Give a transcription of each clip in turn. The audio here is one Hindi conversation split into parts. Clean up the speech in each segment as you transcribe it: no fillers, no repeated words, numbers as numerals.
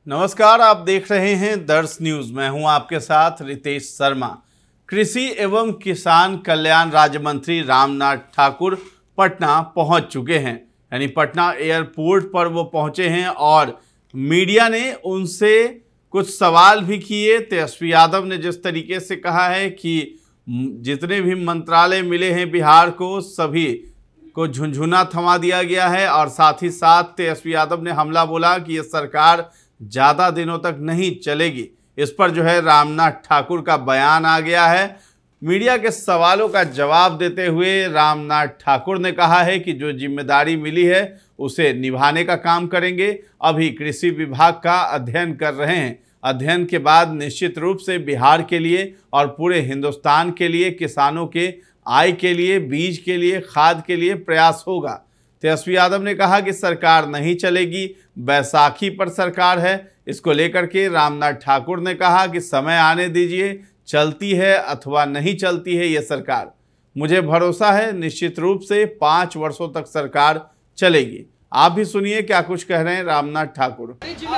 नमस्कार, आप देख रहे हैं दर्श न्यूज। मैं हूं आपके साथ रितेश शर्मा। कृषि एवं किसान कल्याण राज्य मंत्री रामनाथ ठाकुर पटना पहुंच चुके हैं, यानी पटना एयरपोर्ट पर वो पहुंचे हैं और मीडिया ने उनसे कुछ सवाल भी किए। तेजस्वी यादव ने जिस तरीके से कहा है कि जितने भी मंत्रालय मिले हैं बिहार को, सभी को झुनझुना थमा दिया गया है और साथ ही साथ तेजस्वी यादव ने हमला बोला कि यह सरकार ज़्यादा दिनों तक नहीं चलेगी। इस पर जो है रामनाथ ठाकुर का बयान आ गया है। मीडिया के सवालों का जवाब देते हुए रामनाथ ठाकुर ने कहा है कि जो जिम्मेदारी मिली है उसे निभाने का काम करेंगे। अभी कृषि विभाग का अध्ययन कर रहे हैं। अध्ययन के बाद निश्चित रूप से बिहार के लिए और पूरे हिंदुस्तान के लिए, किसानों के आय के लिए, बीज के लिए, खाद के लिए प्रयास होगा। तेजस्वी यादव ने कहा कि सरकार नहीं चलेगी, बैसाखी पर सरकार है। इसको लेकर के रामनाथ ठाकुर ने कहा कि समय आने दीजिए, चलती है अथवा नहीं चलती है ये सरकार। मुझे भरोसा है निश्चित रूप से 5 वर्षों तक सरकार चलेगी। आप भी सुनिए क्या कुछ कह रहे हैं रामनाथ ठाकुर।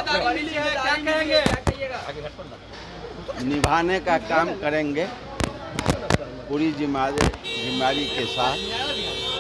निभाने का काम करेंगे पूरी जिम्मेदारी के साथ।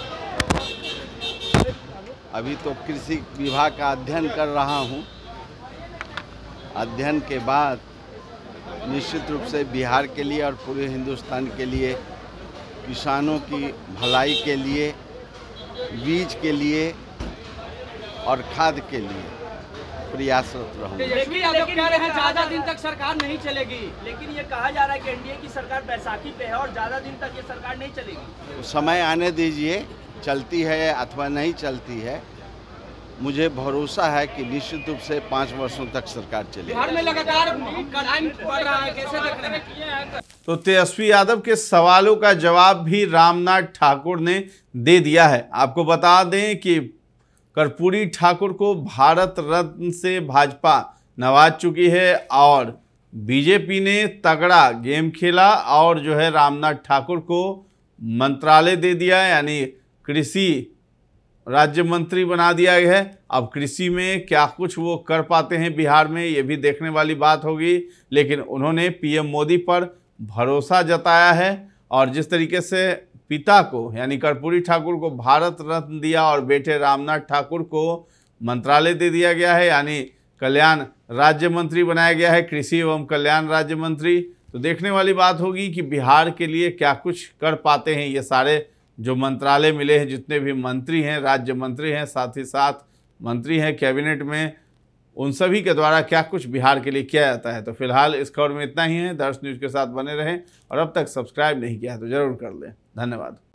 अभी तो कृषि विभाग का अध्ययन कर रहा हूं। अध्ययन के बाद निश्चित रूप से बिहार के लिए और पूरे हिंदुस्तान के लिए, किसानों की भलाई के लिए, बीज के लिए और खाद के लिए प्रयासरत रहूँगा। ज़्यादा दिन तक सरकार नहीं चलेगी, लेकिन ये कहा जा रहा है कि एनडीए की सरकार बैसाखी पे है और ज़्यादा दिन तक ये सरकार नहीं चलेगी। तो समय आने दीजिए, चलती है अथवा नहीं चलती है। मुझे भरोसा है कि निश्चित रूप से 5 वर्षों तक सरकार चलेगी। बिहार में लगातार क्राइम बढ़ रहा है, कैसे देख रहे हैं? तो तेजस्वी यादव के सवालों का जवाब भी रामनाथ ठाकुर ने दे दिया है। आपको बता दें कि कर्पूरी ठाकुर को भारत रत्न से भाजपा नवाज चुकी है और बीजेपी ने तगड़ा गेम खेला और जो है रामनाथ ठाकुर को मंत्रालय दे दिया, यानी कृषि राज्य मंत्री बना दिया गया है। अब कृषि में क्या कुछ वो कर पाते हैं बिहार में, ये भी देखने वाली बात होगी। लेकिन उन्होंने पीएम मोदी पर भरोसा जताया है और जिस तरीके से पिता को यानी कर्पूरी ठाकुर को भारत रत्न दिया और बेटे रामनाथ ठाकुर को मंत्रालय दे दिया गया है, यानी कल्याण राज्य मंत्री बनाया गया है, कृषि एवं कल्याण राज्य मंत्री। तो देखने वाली बात होगी कि बिहार के लिए क्या कुछ कर पाते हैं ये सारे जो मंत्रालय मिले हैं, जितने भी मंत्री हैं, राज्य मंत्री हैं, साथ ही साथ मंत्री हैं कैबिनेट में, उन सभी के द्वारा क्या कुछ बिहार के लिए किया जाता है। तो फिलहाल इस खबर में इतना ही है। दर्श न्यूज़ के साथ बने रहें और अब तक सब्सक्राइब नहीं किया है तो ज़रूर कर लें। धन्यवाद।